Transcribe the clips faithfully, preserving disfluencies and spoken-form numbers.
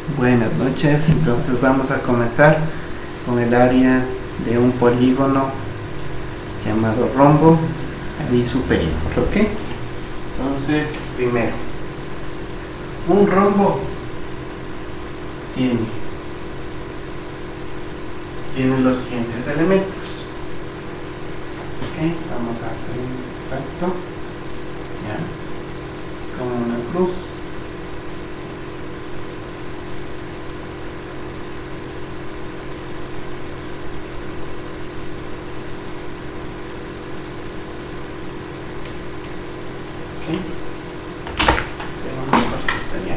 Buenas noches, entonces vamos a comenzar con el área de un polígono llamado rombo y su perímetro, ¿ok? Entonces, primero, un rombo tiene, tiene los siguientes elementos, ¿ok? Vamos a hacer un exacto, ya, es como una cruz. Segunda cosita ya.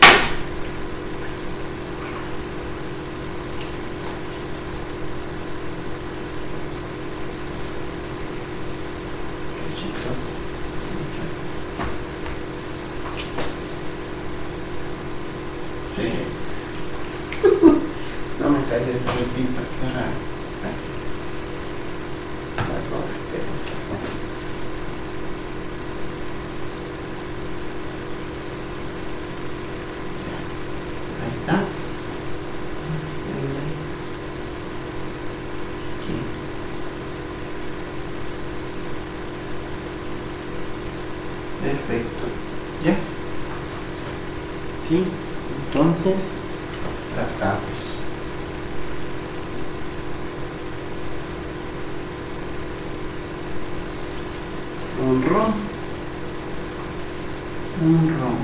Qué chistoso. Sí. No me sale el repito, qué raro. Las horas que no se ponen. Ahí está. Aquí. Perfecto. Ya. Sí. Entonces, trazamos. Un rom. Un rom.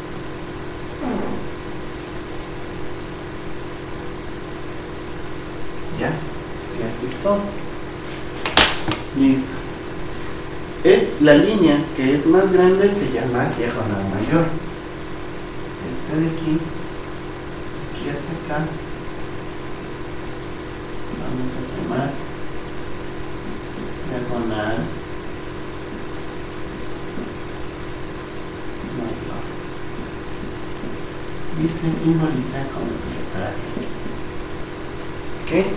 Ya, y eso es todo. Listo. Es la línea que es más grande, se llama diagonal mayor. Esta de aquí, aquí hasta acá, vamos a llamar diagonal mayor. Y se simboliza con letra E. ¿Ok?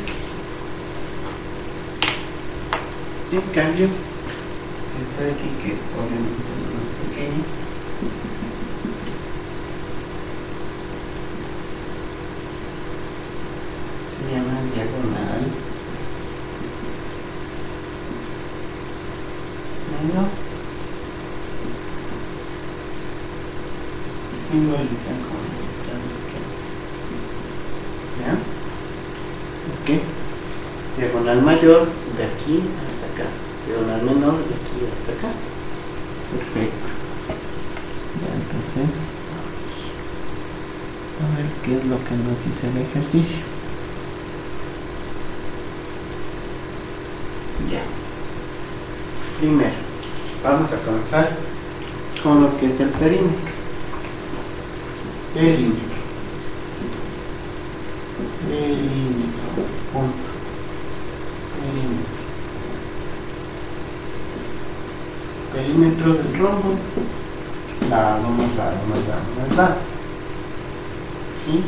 En cambio, esta de aquí, que es obviamente la más pequeña, se llama diagonal menor. Se simboliza con letra pequeña. ¿Ya? Ok. Diagonal mayor de aquí hasta acá. Diagonal menor de aquí hasta acá. Perfecto. Ya, entonces vamos a ver qué es lo que nos dice el ejercicio. Ya. Primero, vamos a comenzar con lo que es el perímetro. Perímetro. Perímetro. Punto. Perímetro. Perímetro del rombo, lado más lado más lado más lado. ¿Sí?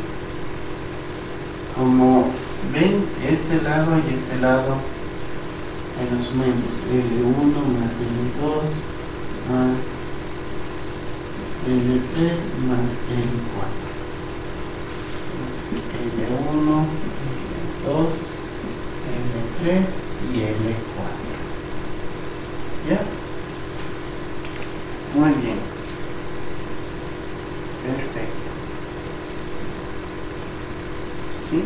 Como ven, este lado y este lado, ahí lo sumemos L uno más L dos más L tres más L cuatro. L uno, L dos, L tres y L cuatro. ¿Ya? Muy bien. Perfecto. ¿Sí?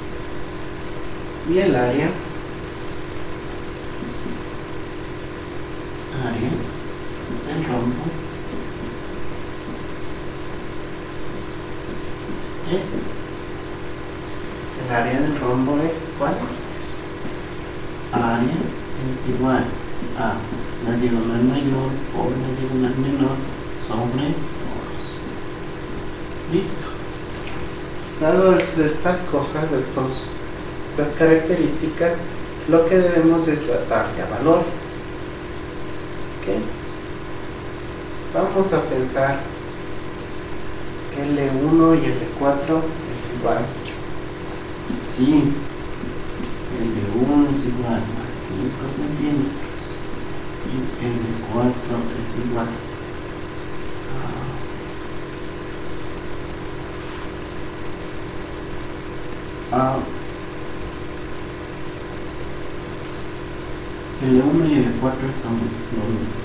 Y el área. Área del rombo es. El área del rombo es. ¿Cuál es? Área es igual a la diagonal mayor por la diagonal menor sobre dos. Listo. Dado estas cosas, estos, estas características, lo que debemos es tratar de valores. ¿Ok? Vamos a pensar que L uno y L cuatro es igual. Sí, L uno es igual a cinco centímetros. Y L cuatro es igual a Ah, L uno y L cuatro son lo mismo.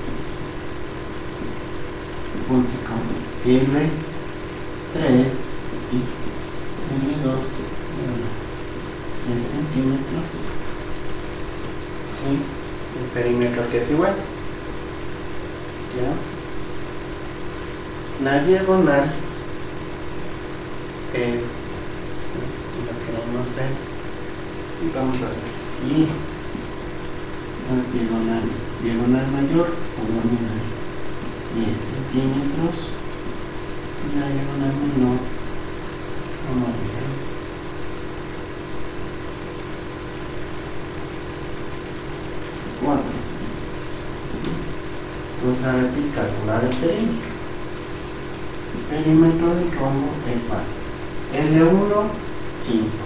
Ponte con L tres y L dos tres centímetros. ¿Sí? El perímetro que es igual. ¿Ya? La diagonal es, si, si lo queremos ver, y vamos a ver aquí las diagonales, diagonal mayor o nominal diez centímetros y la diagonal menor, vamos a ver, cuatro centímetros. Entonces ahora sí, calcular el perímetro. El perímetro del rombo es L uno, cinco,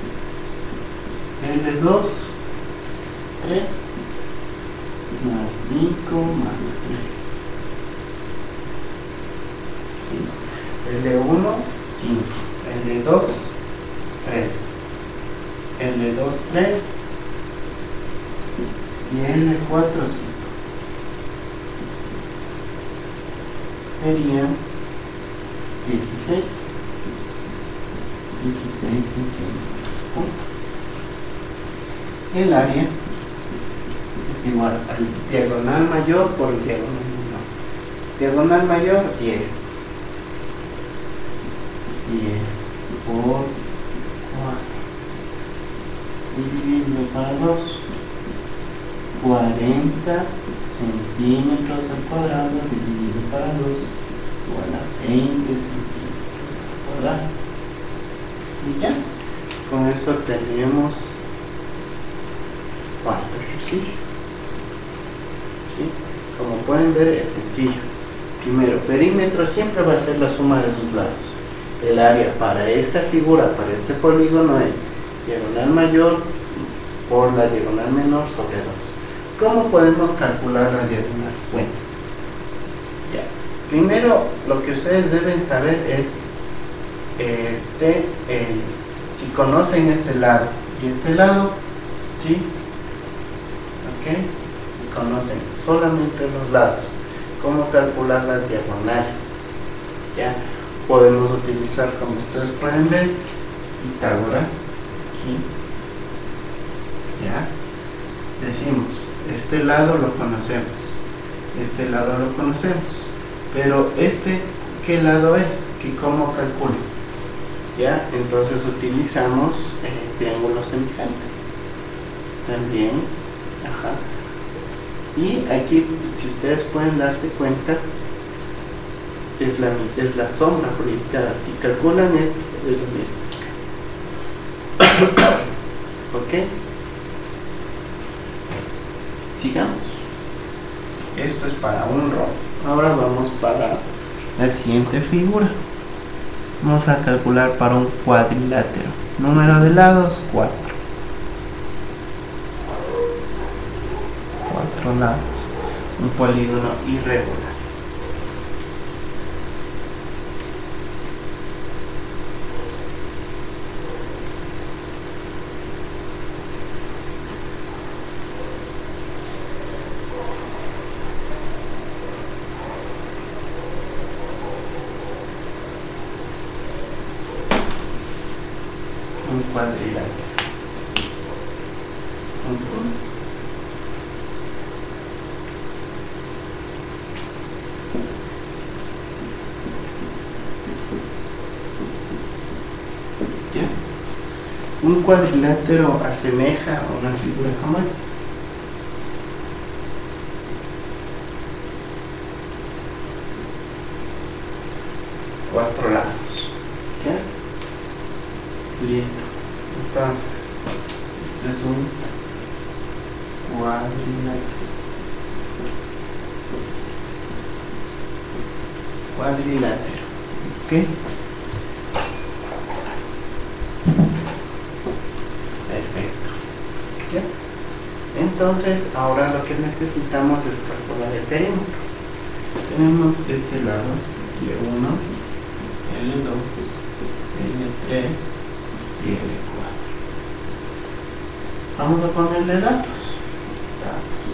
L dos, tres, más cinco más tres. ¿Sí? L uno, cinco, L dos, tres, L dos, tres y L cuatro, cinco. Sería dieciséis centímetros. El área es igual al diagonal mayor por el diagonal menor. Diagonal mayor, diez. diez por cuatro. Y dividido para dos. cuarenta centímetros al cuadrado dividido para dos igual a veinte centímetros al cuadrado. Y ya, con eso tenemos cuarto ejercicio. ¿Sí? Como pueden ver, es sencillo. Primero, perímetro siempre va a ser la suma de sus lados. El área para esta figura, para este polígono, es diagonal mayor por la diagonal menor sobre dos. ¿Cómo podemos calcular la diagonal? Bueno, ya. Primero, lo que ustedes deben saber es este, el, si conocen este lado y este lado, ¿sí? ¿Ok? Si conocen solamente los lados, ¿cómo calcular las diagonales? ¿Ya? Podemos utilizar, como ustedes pueden ver, Pitágoras, aquí, ¿ya? Decimos, este lado lo conocemos, este lado lo conocemos, pero este, ¿qué lado es? ¿Qué, ¿Cómo calculo? ¿Ya? Entonces utilizamos eh, triángulos semejantes también, ajá. Y aquí, si ustedes pueden darse cuenta, es la, es la sombra proyectada. Si calculan esto, es lo mismo. ¿Ok? Sigamos. Esto es para un rombo. Ahora vamos para la siguiente figura. Vamos a calcular para un cuadrilátero. Número de lados, cuatro. Cuatro lados. Un polígono irregular. Un cuadrilátero. ¿Ya? Un cuadrilátero asemeja a una figura como esta. Cuatro lados. ¿Ya? Listo. Entonces, esto es un cuadrilátero. Cuadrilátero. ¿Ok? Perfecto. ¿Ya? Entonces, ahora lo que necesitamos es calcular el perímetro. Tenemos este lado, L uno, L dos, L tres, y L cuatro. Vamos a ponerle datos. Datos.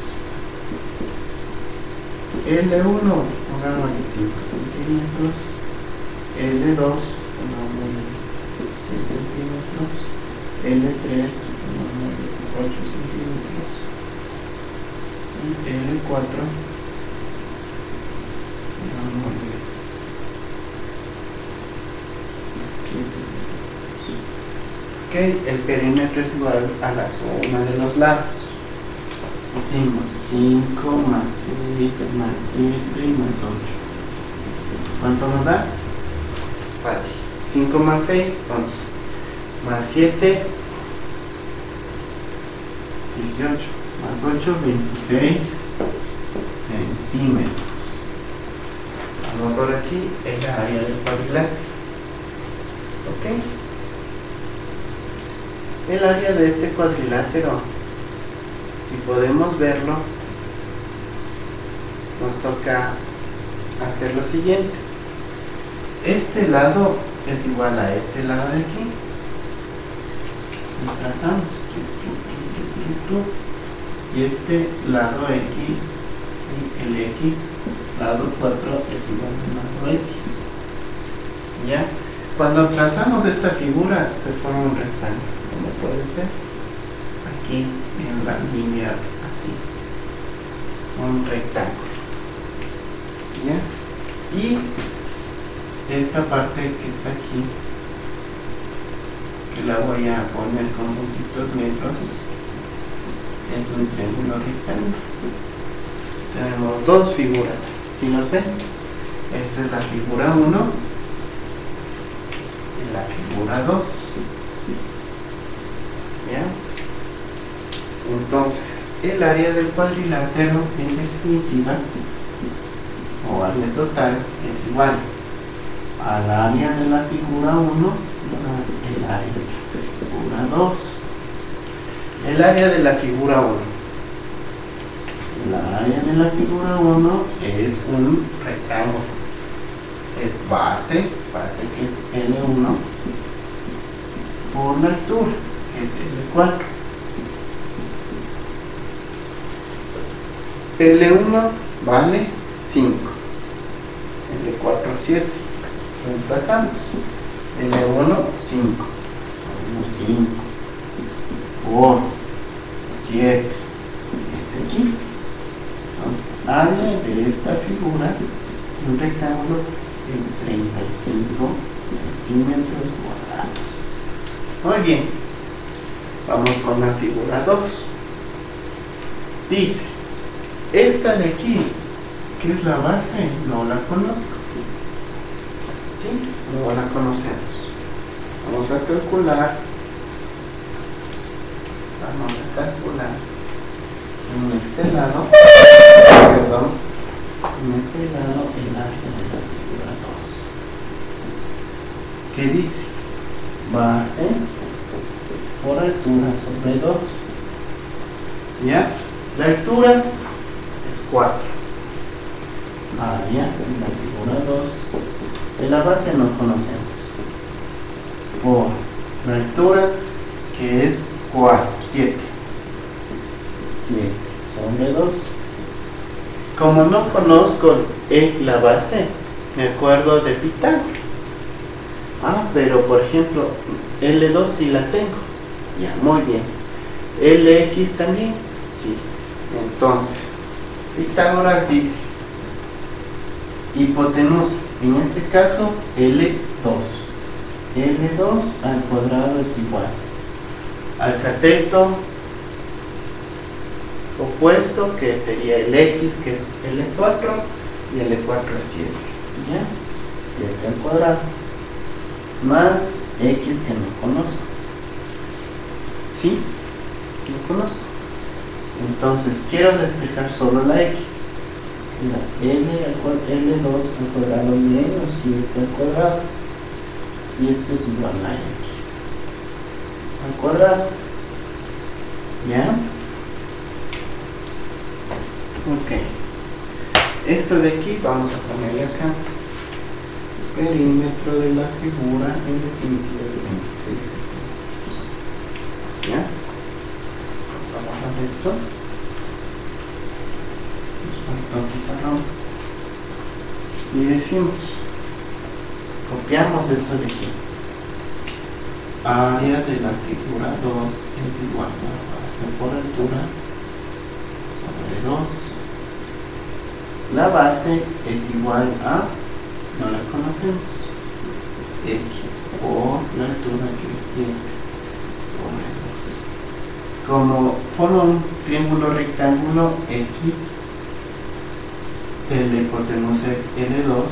L uno, pongámosle cinco centímetros. L dos, pongámosle seis centímetros. L tres, pongámosle ocho centímetros. Sí, L cuatro, pongámosle siete centímetros. Ok, el perímetro es igual a la suma de los lados. Hicimos cinco más seis más siete más ocho. ¿Cuánto nos da? Fácil. cinco más seis, once. Más siete, dieciocho. Más ocho, veintiséis centímetros. Vamos ahora sí, es la área del cuadrilátero. ¿Ok? El área de este cuadrilátero, si podemos verlo, nos toca hacer lo siguiente. Este lado es igual a este lado de aquí. Lo trazamos. Y este lado X, sí, el X, lado cuatro es igual al lado X. ¿Ya? Cuando trazamos esta figura se forma un rectángulo, como puedes ver. Aquí en la línea así. Un rectángulo. ¿Ya? Y esta parte que está aquí, que la voy a poner con puntitos negros, es un triángulo rectángulo. Tenemos dos figuras, ¿sí los ven? Esta es la figura uno y la figura dos. ¿Ya? Entonces, el área del cuadrilátero en definitiva, o área total, es igual al área de la figura uno más el área de la figura dos. El área de la figura uno. La área de la figura uno es un rectángulo. Es base, base que es L uno, por la altura, que es L cuatro. L uno vale cinco. L cuatro, siete. Reemplazamos. L uno, cinco. cinco. Por siete. siete aquí. Entonces, área de esta figura de un rectángulo es treinta y cinco centímetros cuadrados. Muy bien. Vamos con la figura dos. Dice, esta de aquí, ¿qué es la base? No la conozco. ¿Sí? No la conocemos. Vamos a calcular. Vamos a calcular en este lado, perdón, en este lado el área de la figura dos. ¿Qué dice? Base por altura sobre dos. ¿Ya? La altura es cuatro. Área de la figura dos. De la base no conocemos. Por la altura, que es cuatro, siete. siete sobre dos. Como no conozco el, la base, me acuerdo de Pitágoras. Ah, pero por ejemplo, L dos sí la tengo. Ya, muy bien. L X también. Sí. Entonces, Pitágoras dice hipotenusa, en este caso L dos. L dos al cuadrado es igual al cateto opuesto, que sería el X, que es L cuatro, y L cuatro es siete. ¿Ya? siete al cuadrado más X, que no conozco. ¿Sí? No conozco. Entonces, quiero despejar solo la X. La L, L dos al cuadrado menos siete al cuadrado. Y esto es igual a X al cuadrado. ¿Ya? Ok. Esto de aquí vamos a ponerle acá. Perímetro de la figura en definitiva de veintiséis centímetros. ¿Ya? Vamos a borrar esto. Nos falta un pizarrón. Y decimos, copiamos esto de aquí. Área de la figura dos es igual a la base por altura sobre dos. La base es igual a, no la conocemos, x por la altura que es siete sobre dos. Como forma un triángulo rectángulo X, el hipotenusa es L dos,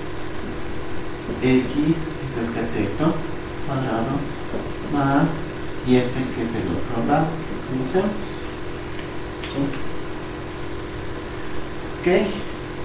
X es el cateto cuadrado más siete que es el otro lado que conocemos. ¿Sí? Ok.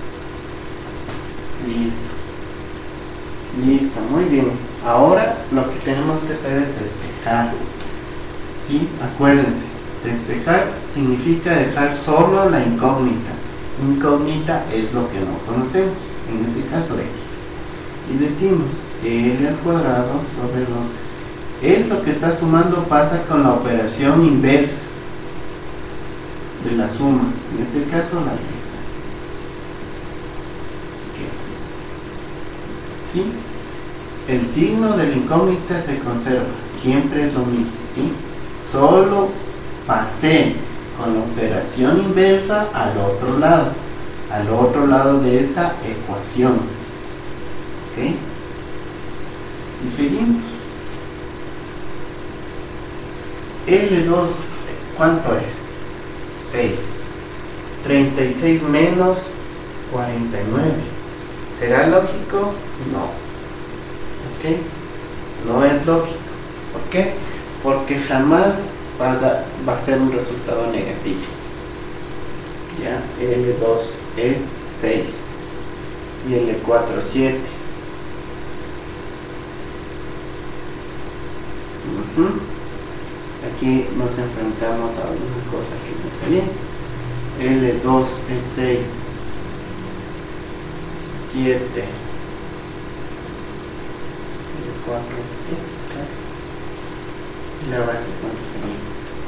Listo. Listo, muy bien. Ahora lo que tenemos que hacer es despejar. ¿Sí? Acuérdense, despejar significa dejar solo la incógnita. Incógnita es lo que no conocemos, en este caso X. Y decimos L al cuadrado sobre dos. Esto que está sumando pasa con la operación inversa de la suma, en este caso la resta. ¿Sí? El signo de la incógnita se conserva, siempre es lo mismo, ¿sí? Solo pasé con la operación inversa al otro lado, al otro lado de esta ecuación. ¿Ok? Y seguimos. L dos, ¿cuánto es? seis. treinta y seis menos cuarenta y nueve. ¿Será lógico? No. ¿Ok? No es lógico. ¿Por qué? Porque jamás va a, dar, va a ser un resultado negativo. Ya, L dos es seis y L cuatro siete. Uh-huh. Aquí nos enfrentamos a alguna cosa que no está bien. L dos es seis, siete, L cuatro es siete, claro. ¿Y la base cuánto sería?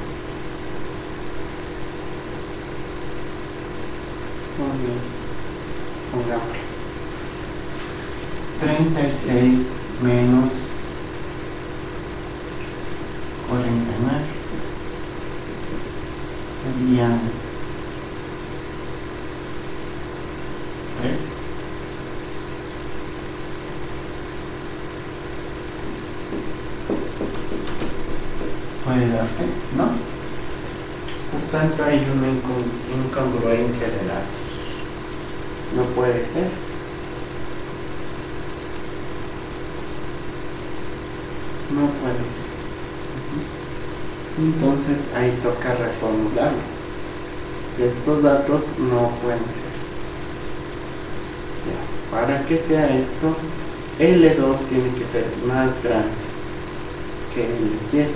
Muy bien, pongámoslo. treinta y seis menos cuarenta y nueve serían tres. ¿Puede darse? No. Por tanto hay una incongruencia de datos. No puede ser. No puede ser. Entonces ahí toca reformularlo. Estos datos no pueden ser. Ya, para que sea esto, L dos tiene que ser más grande que L siete.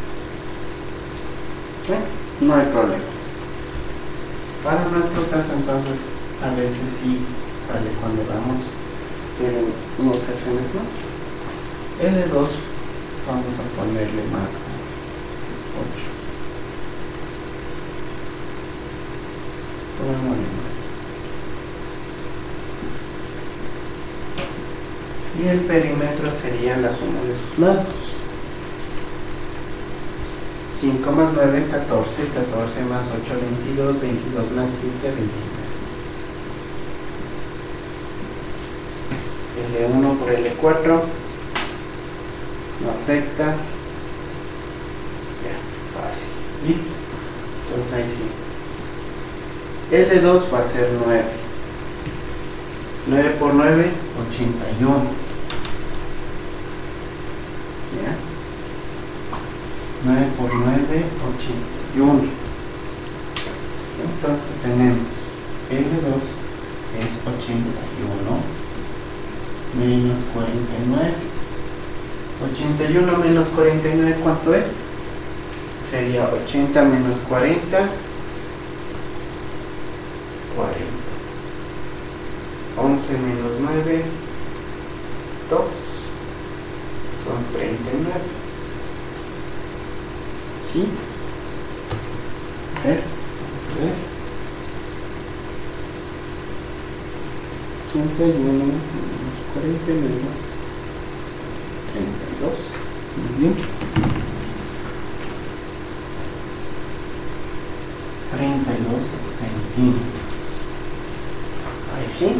Bueno, no hay problema. Para nuestro caso entonces a veces sí sale cuando damos, pero en ocasiones no. L dos vamos a ponerle más ocho. Y el perímetro sería la suma de sus lados. cinco más nueve, catorce, catorce más ocho, veintidós, veintidós más siete, veintinueve. L uno por L cuatro no afecta. Ya, fácil. Listo. Entonces ahí sí. L dos va a ser nueve. nueve por nueve, ochenta y uno. ¿Ya? nueve por nueve, ochenta y uno. Entonces tenemos L dos es ochenta y uno menos cuarenta y nueve. ochenta y uno menos cuarenta y nueve, ¿cuánto es? Sería ochenta menos cuarenta, cuarenta. once menos nueve, dos. Son treinta y nueve. ¿sí? A ver, vamos a ver. ochenta y uno menos cuarenta y nueve, treinta y dos. Muy bien. treinta y dos centímetros. Ahí sí.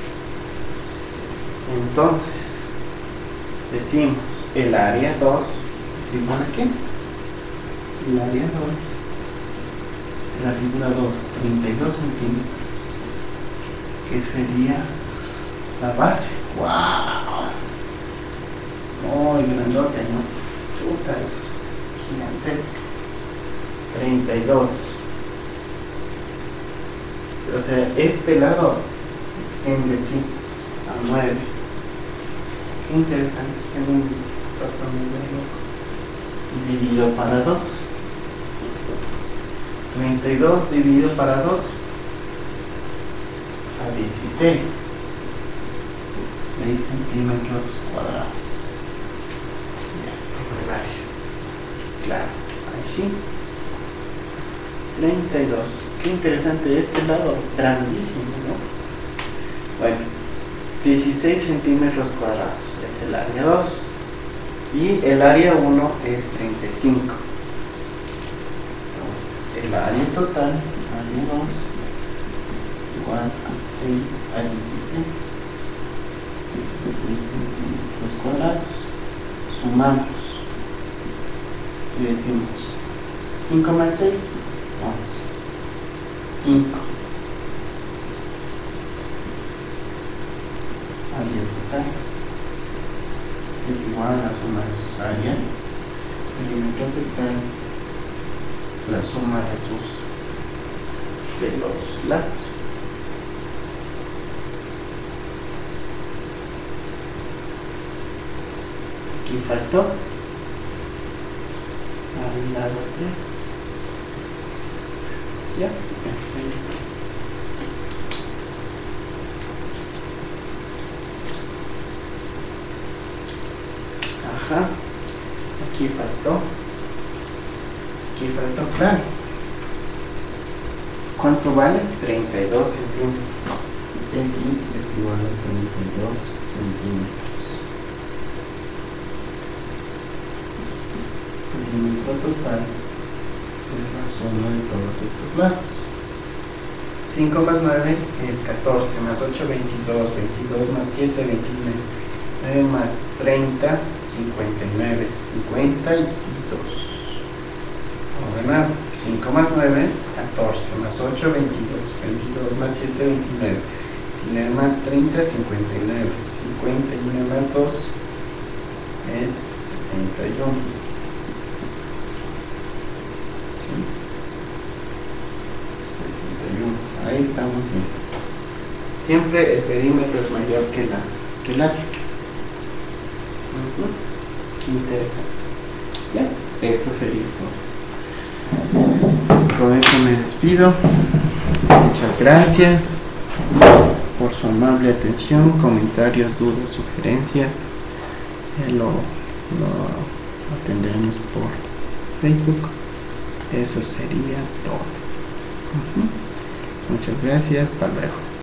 Entonces, decimos el área dos es igual a qué? El área dos de la figura dos, treinta y dos centímetros, que sería la base. ¡Wow! Muy grandote, ¿no? Chuta, es gigantesca. treinta y dos. O sea, este lado se extiende así a nueve. Qué interesante, es un dividido para dos. treinta y dos dividido para dos a dieciséis. seis centímetros cuadrados. Ya, es el área. Claro, ahí sí. treinta y dos. Qué interesante, este lado grandísimo, ¿no? Bueno, dieciséis centímetros cuadrados es el área dos y el área uno es treinta y cinco. Entonces, el área total, área dos, es igual a dieciséis, dieciséis centímetros cuadrados. Sumamos y decimos cinco más seis, once. cinco. Área total es igual a la suma de sus áreas, perímetro total, la suma de sus de los lados. Aquí faltó al lado tres. Ya, eso sería. Ajá, aquí faltó, aquí faltó, claro. ¿Cuánto vale? treinta y dos centímetros. X es igual a treinta y dos centímetros. El perímetro total es la suma de todos estos lados. cinco más nueve es catorce, más ocho, veintidós, veintidós más siete, veintinueve, nueve más treinta, cincuenta y nueve, cincuenta y dos. Ahora cinco más nueve, catorce, más ocho, veintidós, veintidós más siete, veintinueve, veintinueve más treinta, cincuenta y nueve, cincuenta y nueve más dos es sesenta y uno. ¿Sí? sesenta y uno. Ahí estamos bien. Siempre el perímetro es mayor que la que el área. Uh-huh. Qué interesante. Ya, eso sería todo. Con eso me despido. Muchas gracias por su amable atención, comentarios, dudas, sugerencias. Eh, lo, lo atenderemos por Facebook. Eso sería todo. Uh-huh. Muchas gracias. Hasta luego.